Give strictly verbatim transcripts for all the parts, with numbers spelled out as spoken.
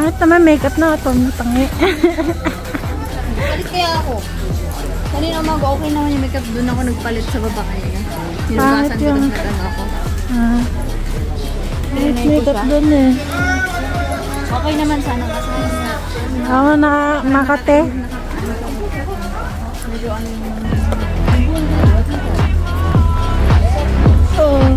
Pangit naman makeup na ito. Pangit. Palit kaya ako. Kanina umaga okay naman yung makeup. Doon ako nagpalit sa baba kanina. Pangit Nilugasan ko yung... doon na gano'n ako. Ah. Pangit makeup doon eh. Okay naman sana kasi. Oo, na Makate. Medyo ano yung... Oo.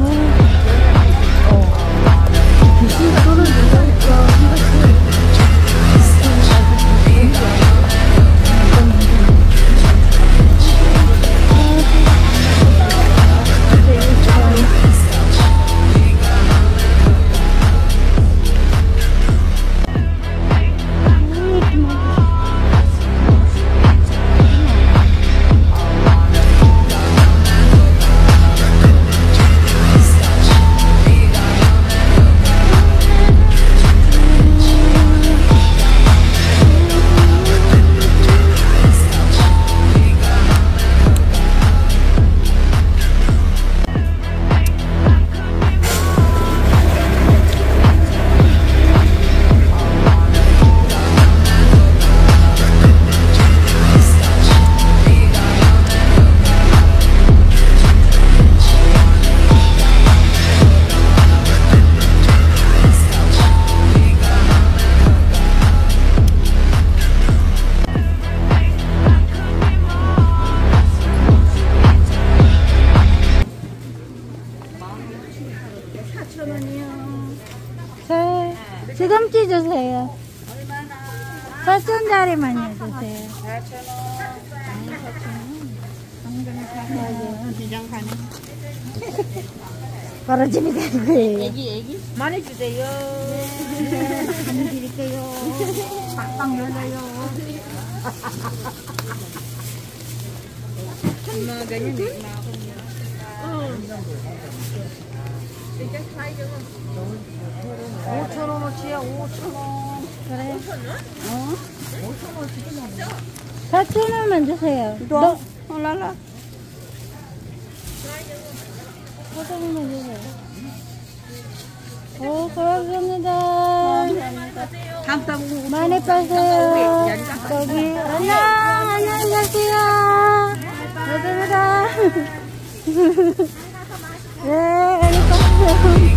시금치 주세요. 사천짜리만요 주세요. 사천 원. 비장 가네. 바로 집에 가는 거예요. 애기 애기? 많이 주세요. 네. 많이 드릴게요. 빡빡 열어요. 엄마 ganyan din na ako niya. 오천 원어치야, 오천 원. 그래. 어? 오천 원 지금 사천 원만 주세요. 너? 어, 랄라. 사천 원만 주세요. 오, 고맙습니다. 감사합니다. 많이 빠세요. 여기, 안녕, 안녕히 가세요. 감사합니다. 네, 많이 빠세요.